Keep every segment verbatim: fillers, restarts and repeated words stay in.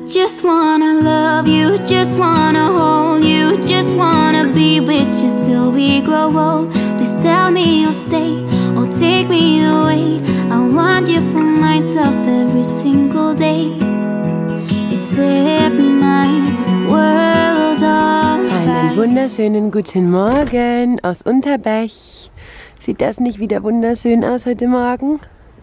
Just wanna love you, just wanna hold you, just wanna be with you till we grow old. Please tell me you'll stay or take me away. I want you for myself every single day. You set my world on fire. Einen wunderschönen guten Morgen aus Unterbech. Sieht das nicht wieder wunderschön aus heute Morgen?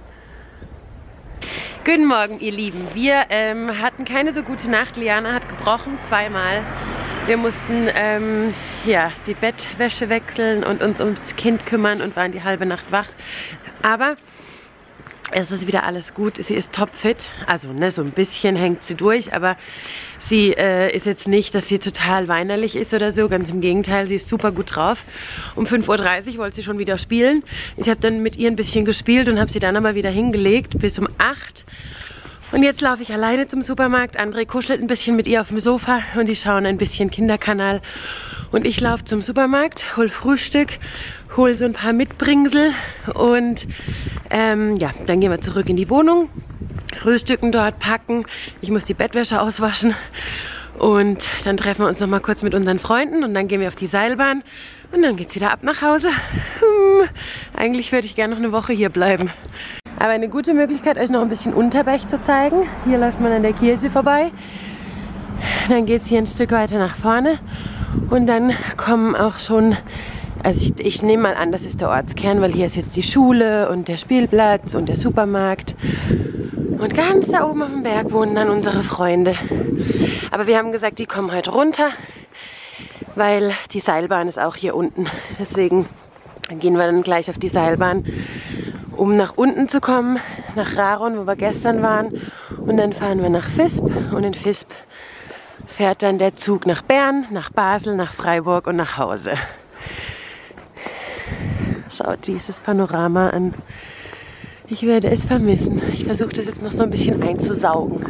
Guten Morgen, ihr Lieben. Wir ähm, hatten keine so gute Nacht. Liana hat gebrochen, zweimal. Wir mussten ähm, ja, die Bettwäsche wechseln und uns ums Kind kümmern und waren die halbe Nacht wach. Aber es ist wieder alles gut. Sie ist topfit. Also ne, so ein bisschen hängt sie durch, aber sie äh, ist jetzt nicht, dass sie total weinerlich ist oder so. Ganz im Gegenteil, sie ist super gut drauf. Um fünf Uhr dreißig wollte sie schon wieder spielen. Ich habe dann mit ihr ein bisschen gespielt und habe sie dann aber wieder hingelegt bis um acht. Und jetzt laufe ich alleine zum Supermarkt. André kuschelt ein bisschen mit ihr auf dem Sofa und die schauen ein bisschen Kinderkanal. Und ich laufe zum Supermarkt, hol Frühstück, hol so ein paar Mitbringsel und ähm, ja, dann gehen wir zurück in die Wohnung, frühstücken dort, packen. Ich muss die Bettwäsche auswaschen und dann treffen wir uns noch mal kurz mit unseren Freunden und dann gehen wir auf die Seilbahn und dann geht's wieder ab nach Hause. Hm, eigentlich würde ich gerne noch eine Woche hier bleiben. Aber eine gute Möglichkeit, euch noch ein bisschen Unterbech zu zeigen. Hier läuft man an der Kirche vorbei. Dann geht es hier ein Stück weiter nach vorne. Und dann kommen auch schon, also ich, ich nehme mal an, das ist der Ortskern, weil hier ist jetzt die Schule und der Spielplatz und der Supermarkt. Und ganz da oben auf dem Berg wohnen dann unsere Freunde. Aber wir haben gesagt, die kommen heute runter, weil die Seilbahn ist auch hier unten. Deswegen gehen wir dann gleich auf die Seilbahn, um nach unten zu kommen, nach Raron, wo wir gestern waren. Und dann fahren wir nach Visp und in Visp fährt dann der Zug nach Bern, nach Basel, nach Freiburg und nach Hause. Schaut dieses Panorama an. Ich werde es vermissen. Ich versuche das jetzt noch so ein bisschen einzusaugen.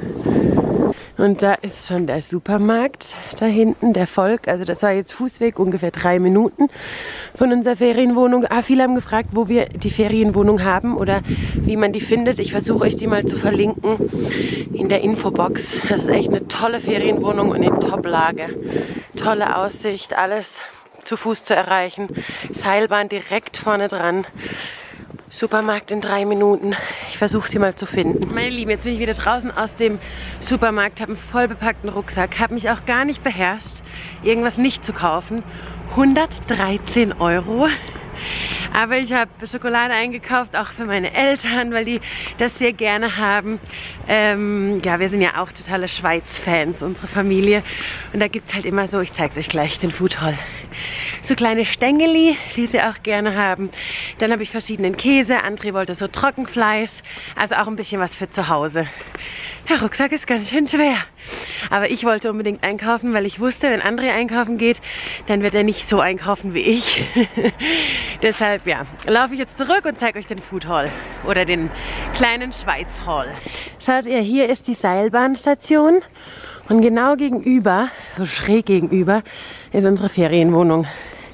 Und da ist schon der Supermarkt da hinten, der Volk. Also das war jetzt Fußweg, ungefähr drei Minuten von unserer Ferienwohnung. Ah, viele haben gefragt, wo wir die Ferienwohnung haben oder wie man die findet. Ich versuche euch die mal zu verlinken in der Infobox. Das ist echt eine tolle Ferienwohnung und in Top-Lage. Tolle Aussicht, alles zu Fuß zu erreichen. Seilbahn direkt vorne dran. Supermarkt in drei Minuten. Ich versuche sie mal zu finden. Meine Lieben, jetzt bin ich wieder draußen aus dem Supermarkt, habe einen vollbepackten Rucksack, habe mich auch gar nicht beherrscht, irgendwas nicht zu kaufen. hundertdreizehn Euro. Aber ich habe Schokolade eingekauft, auch für meine Eltern, weil die das sehr gerne haben. Ähm, ja, wir sind ja auch totale Schweiz-Fans, unsere Familie. Und da gibt es halt immer so, ich zeige es euch gleich, den Food Hall. So kleine Stängeli, die sie auch gerne haben. Dann habe ich verschiedenen Käse. André wollte so Trockenfleisch. Also auch ein bisschen was für zu Hause. Der Rucksack ist ganz schön schwer. Aber ich wollte unbedingt einkaufen, weil ich wusste, wenn André einkaufen geht, dann wird er nicht so einkaufen wie ich. Deshalb, ja, laufe ich jetzt zurück und zeige euch den Food Hall oder den kleinen Schweiz Hall. Schaut ihr, hier ist die Seilbahnstation und genau gegenüber, so schräg gegenüber, ist unsere Ferienwohnung.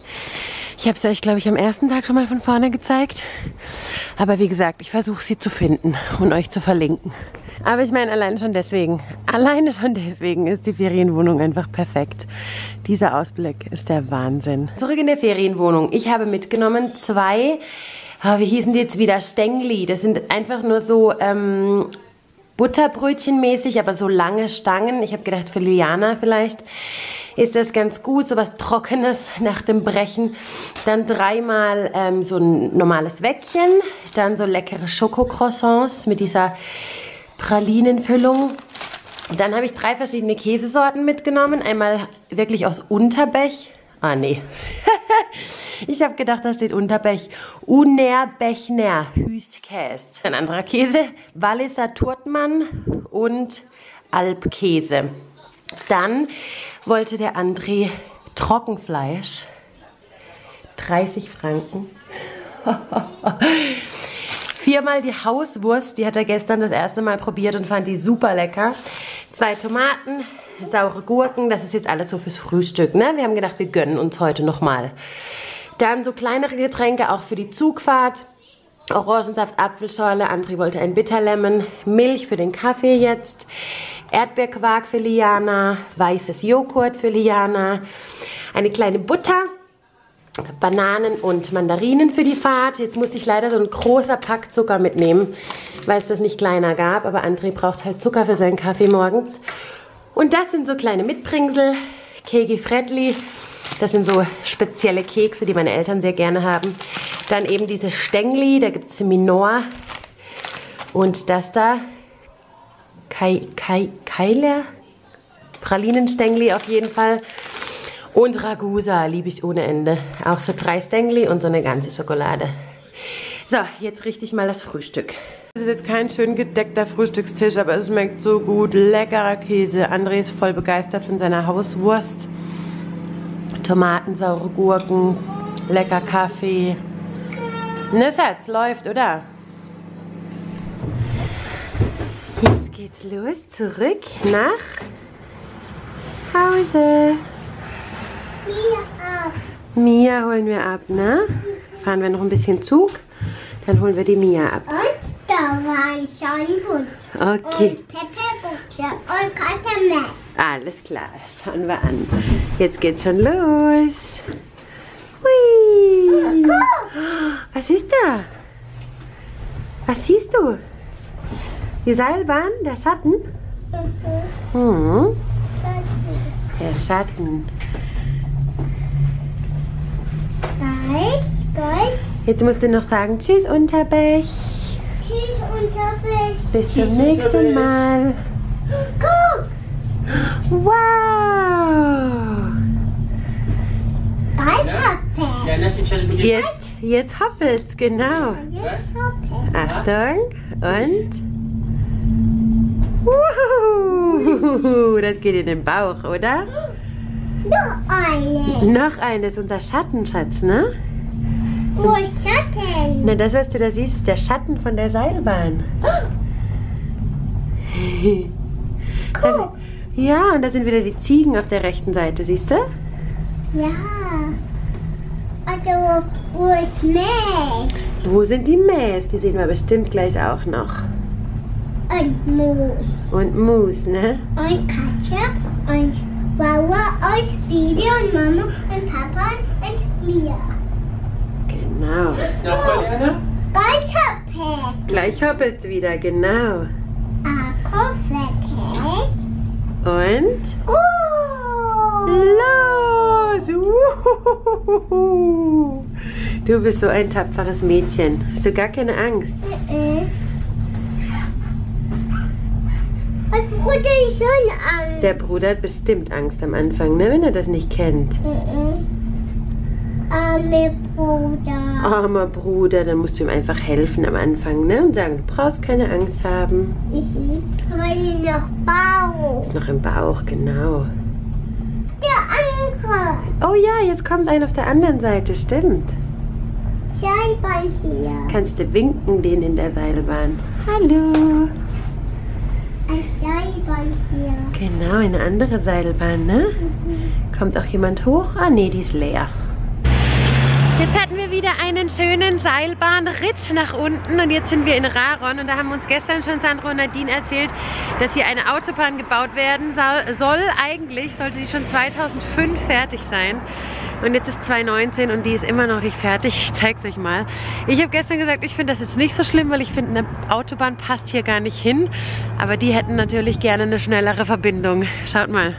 Ich habe es euch, glaube ich, am ersten Tag schon mal von vorne gezeigt. Aber wie gesagt, ich versuche sie zu finden und euch zu verlinken. Aber ich meine, allein schon deswegen, alleine schon deswegen ist die Ferienwohnung einfach perfekt. Dieser Ausblick ist der Wahnsinn. Zurück in der Ferienwohnung. Ich habe mitgenommen zwei, oh, wie hießen die jetzt wieder, Stängli. Das sind einfach nur so ähm, Butterbrötchenmäßig, aber so lange Stangen. Ich habe gedacht, für Liana vielleicht ist das ganz gut, so was Trockenes nach dem Brechen. Dann dreimal ähm, so ein normales Weckchen, dann so leckere Schokocroissants mit dieser Pralinenfüllung. Dann habe ich drei verschiedene Käsesorten mitgenommen. Einmal wirklich aus Unterbech. Ah, nee. Ich habe gedacht, da steht Unterbech. Unerbechner Hüskäse. Ein anderer Käse. Walliser Turtmann und Alpkäse. Dann wollte der André Trockenfleisch. dreißig Franken. Viermal die Hauswurst, die hat er gestern das erste Mal probiert und fand die super lecker. Zwei Tomaten, saure Gurken, das ist jetzt alles so fürs Frühstück, ne? Wir haben gedacht, wir gönnen uns heute nochmal. Dann so kleinere Getränke auch für die Zugfahrt. Orangensaft, Apfelschorle, André wollte ein Bitterlemon, Milch für den Kaffee jetzt. Erdbeerquark für Liana, weißes Joghurt für Liana, eine kleine Butter, Bananen und Mandarinen für die Fahrt. Jetzt musste ich leider so ein großer Pack Zucker mitnehmen, weil es das nicht kleiner gab. Aber André braucht halt Zucker für seinen Kaffee morgens. Und das sind so kleine Mitbringsel, Kegi Fredli. Das sind so spezielle Kekse, die meine Eltern sehr gerne haben. Dann eben diese Stängli, da gibt es Minor. Und das da, Kai, Kai, Keiler, Pralinenstängli auf jeden Fall. Und Ragusa liebe ich ohne Ende. Auch so drei Stängli und so eine ganze Schokolade. So, jetzt richte ich mal das Frühstück. Das ist jetzt kein schön gedeckter Frühstückstisch, aber es schmeckt so gut. Leckerer Käse. André ist voll begeistert von seiner Hauswurst. Tomaten, saure Gurken, lecker Kaffee. Ne, Schatz, läuft, oder? Jetzt geht's los, zurück nach Hause. Mia ab. Mia holen wir ab, ne? Fahren wir noch ein bisschen Zug, dann holen wir die Mia ab. Und da war ein Scheinputz. Okay. Und Pepperbuchse und Katamell. Alles klar, schauen wir an. Jetzt geht's schon los. Hui. Was ist da? Was siehst du? Die Seilbahn, der Schatten? Hm. Der Schatten. Gleich, gleich. Jetzt musst du noch sagen, tschüss Unterbech. Tschüss, Unterwäsche. Bis zum nächsten Mal. Guck. Wow. Gleich Hoppe. Jetzt, jetzt hoppelt's, genau. Jetzt Hoppe. Achtung und... Wuhu, das geht in den Bauch, oder? Noch eine. Noch eine, das ist unser Schattenschatz, ne? Wo ist Schatten? Na, das, was du da siehst, ist der Schatten von der Seilbahn. Das, ja, und da sind wieder die Ziegen auf der rechten Seite, siehst du? Ja. Also, wo ist Milch? Wo sind die Mäs? Die sehen wir bestimmt gleich auch noch. Und Moos. Und Mus, ne? Und Katja. Und Bauer. Und Bibi und Mama. Und Papa. Und Mia. Genau. Jetzt noch mal, Liana? Gleich Hoppe. Gleich hoppelt's wieder, genau. Akku fertig. Und Gut. los! Uhuhuhu. Du bist so ein tapferes Mädchen. Hast du gar keine Angst? Äh. Und Bruder ist schon Angst. Der Bruder hat bestimmt Angst am Anfang, ne, wenn er das nicht kennt. Äh. Arme Bruder. Armer Bruder, dann musst du ihm einfach helfen am Anfang, ne? Und sagen, du brauchst keine Angst haben. Mhm. Weil ich noch Bauch. Ist noch im Bauch, genau. Der andere. Oh ja, jetzt kommt ein auf der anderen Seite, stimmt. Seilbahn hier. Kannst du winken, den in der Seilbahn. Hallo. Ein Seilbahn hier. Genau, eine andere Seilbahn, ne? Kommt auch jemand hoch? Ah, nee, die ist leer. Jetzt hatten wir wieder einen schönen Seilbahnritt nach unten und jetzt sind wir in Raron und da haben uns gestern schon Sandro und Nadine erzählt, dass hier eine Autobahn gebaut werden soll. soll. Eigentlich sollte die schon zweitausendfünf fertig sein und jetzt ist zweitausendneunzehn und die ist immer noch nicht fertig. Ich zeig's euch mal. Ich habe gestern gesagt, ich finde das jetzt nicht so schlimm, weil ich finde, eine Autobahn passt hier gar nicht hin, aber die hätten natürlich gerne eine schnellere Verbindung. Schaut mal.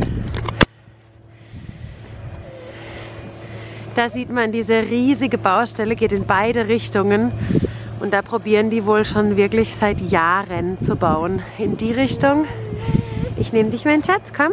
Da sieht man, diese riesige Baustelle geht in beide Richtungen und da probieren die wohl schon wirklich seit Jahren zu bauen. In die Richtung. Ich nehme dich, mein Schatz, komm.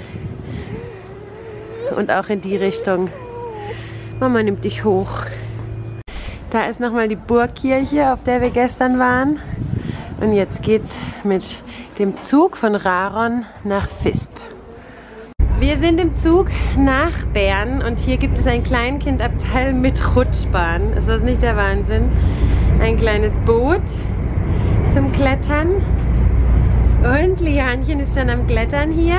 Und auch in die Richtung. Mama nimmt dich hoch. Da ist nochmal die Burgkirche, auf der wir gestern waren. Und jetzt geht's mit dem Zug von Raron nach Visp. Wir sind im Zug nach Bern und hier gibt es ein Kleinkindabteil mit Rutschbahn. Ist das nicht der Wahnsinn? Ein kleines Boot zum Klettern. Und Lianchen ist schon am Klettern hier.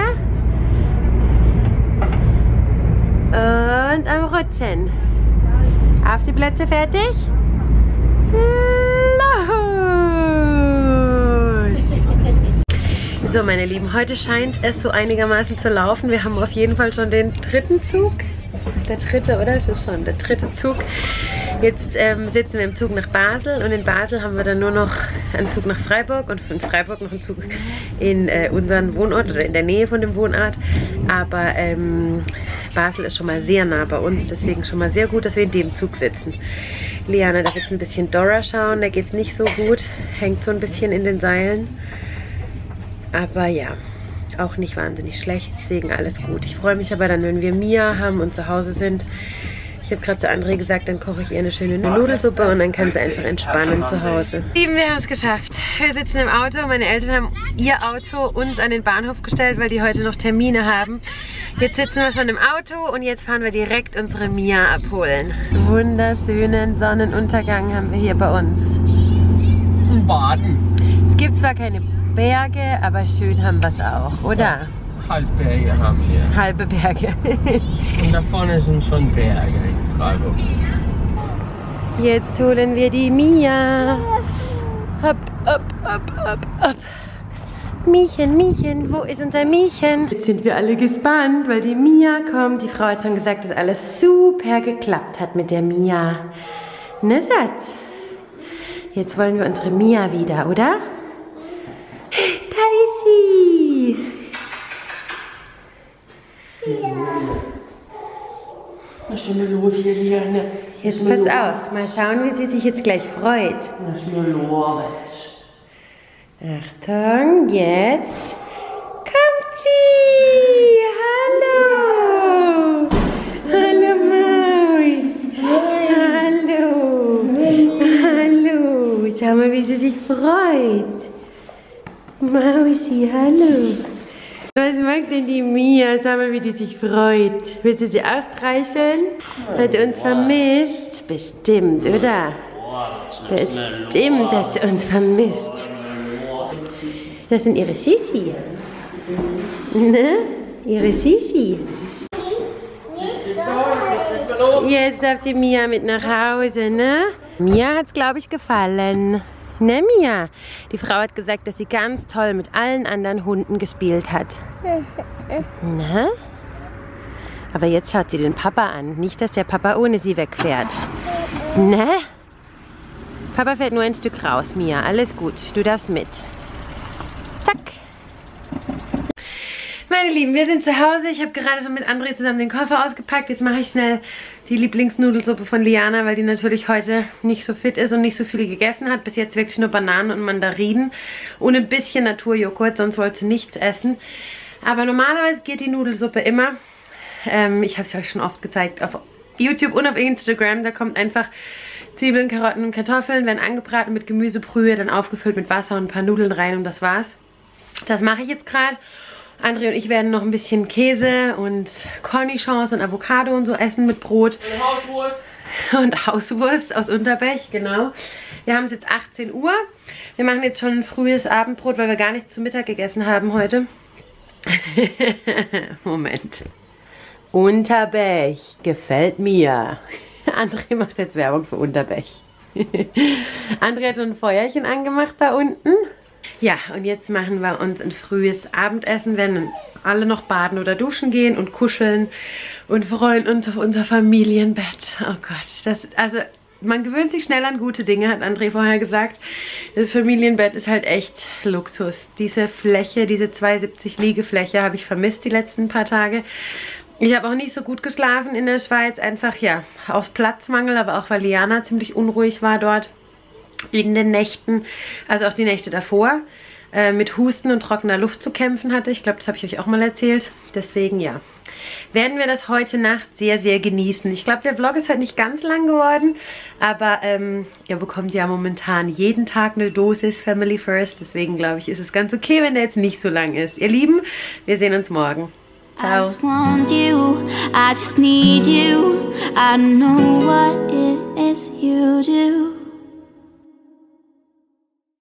Und am Rutschen. Auf die Plätze, fertig? Los! So, meine Lieben, heute scheint es so einigermaßen zu laufen. Wir haben auf jeden Fall schon den dritten Zug. Der dritte, oder? Das ist schon der dritte Zug. Jetzt ähm, sitzen wir im Zug nach Basel und in Basel haben wir dann nur noch einen Zug nach Freiburg und von Freiburg noch einen Zug in äh, unseren Wohnort oder in der Nähe von dem Wohnort. Aber ähm, Basel ist schon mal sehr nah bei uns, deswegen schon mal sehr gut, dass wir in dem Zug sitzen. Liana darf jetzt ein bisschen Dora schauen, da geht es nicht so gut, hängt so ein bisschen in den Seilen. Aber ja, auch nicht wahnsinnig schlecht, deswegen alles gut. Ich freue mich aber dann, wenn wir Mia haben und zu Hause sind. Ich habe gerade zu André gesagt, dann koche ich ihr eine schöne Nudelsuppe und dann kann sie einfach entspannen zu Hause. Lieben, wir haben es geschafft. Wir sitzen im Auto. Meine Eltern haben ihr Auto uns an den Bahnhof gestellt, weil die heute noch Termine haben. Jetzt sitzen wir schon im Auto und jetzt fahren wir direkt unsere Mia abholen. Wunderschönen Sonnenuntergang haben wir hier bei uns. Baden. Es gibt zwar keine Berge, aber schön haben wir es auch, oder? Halbberge haben wir. Halbe Berge. Und da vorne sind schon Berge in Freiburg. Jetzt holen wir die Mia. Hopp, hopp, hopp, hopp, hopp. Miechen, Miechen, wo ist unser Miechen? Jetzt sind wir alle gespannt, weil die Mia kommt. Die Frau hat schon gesagt, dass alles super geklappt hat mit der Mia. Ne, Schatz? Jetzt wollen wir unsere Mia wieder, oder? Da ist sie! Ja. Was ist denn los hier, Liane? Jetzt pass auf, mal schauen, wie sie sich jetzt gleich freut. Was ist denn los? Achtung, jetzt kommt sie! Hallo! Hallo Maus! Hallo! Hallo! Schau mal, wie sie sich freut. Mausi, hallo! Was mag denn die Mia? Schau mal, wie die sich freut. Willst du sie ausstreicheln? Hat sie uns vermisst? Bestimmt, oder? Bestimmt, dass du uns vermisst. Das sind ihre Sisi. Ne? Ihre Sisi. Jetzt darf die Mia mit nach Hause, ne? Mia hat's, glaube ich, gefallen. Ne, Mia? Die Frau hat gesagt, dass sie ganz toll mit allen anderen Hunden gespielt hat. Ne? Aber jetzt schaut sie den Papa an. Nicht, dass der Papa ohne sie wegfährt. Ne? Papa fährt nur ein Stück raus, Mia. Alles gut. Du darfst mit. Zack. Meine Lieben, wir sind zu Hause. Ich habe gerade schon mit André zusammen den Koffer ausgepackt. Jetzt mache ich schnell die Lieblingsnudelsuppe von Liana, weil die natürlich heute nicht so fit ist und nicht so viel gegessen hat. Bis jetzt wirklich nur Bananen und Mandarinen und ein bisschen Naturjoghurt, sonst wollte sie nichts essen. Aber normalerweise geht die Nudelsuppe immer. Ähm, ich habe es euch schon oft gezeigt auf YouTube und auf Instagram. Da kommt einfach Zwiebeln, Karotten und Kartoffeln, werden angebraten mit Gemüsebrühe, dann aufgefüllt mit Wasser und ein paar Nudeln rein und das war's. Das mache ich jetzt gerade. André und ich werden noch ein bisschen Käse und Cornichons und Avocado und so essen mit Brot. Und Hauswurst. Und Hauswurst aus Unterbech, genau. Wir haben es jetzt achtzehn Uhr. Wir machen jetzt schon ein frühes Abendbrot, weil wir gar nichts zu Mittag gegessen haben heute. Moment. Unterbech gefällt mir. André macht jetzt Werbung für Unterbech. André hat schon ein Feuerchen angemacht da unten. Ja, und jetzt machen wir uns ein frühes Abendessen, werden alle noch baden oder duschen gehen und kuscheln und freuen uns auf unser Familienbett. Oh Gott, das, also man gewöhnt sich schnell an gute Dinge, hat André vorher gesagt. Das Familienbett ist halt echt Luxus. Diese Fläche, diese zweihundertsiebzig Liegefläche habe ich vermisst die letzten paar Tage. Ich habe auch nicht so gut geschlafen in der Schweiz, einfach ja, aus Platzmangel, aber auch weil Liana ziemlich unruhig war dort. In den Nächten, also auch die Nächte davor, äh, mit Husten und trockener Luft zu kämpfen hatte. Ich glaube, das habe ich euch auch mal erzählt. Deswegen, ja, werden wir das heute Nacht sehr, sehr genießen. Ich glaube, der Vlog ist heute nicht ganz lang geworden, aber ähm, ihr bekommt ja momentan jeden Tag eine Dosis Family First. Deswegen, glaube ich, ist es ganz okay, wenn der jetzt nicht so lang ist. Ihr Lieben, wir sehen uns morgen. Ciao. I just want you, I just need you. I don't know what it is you do.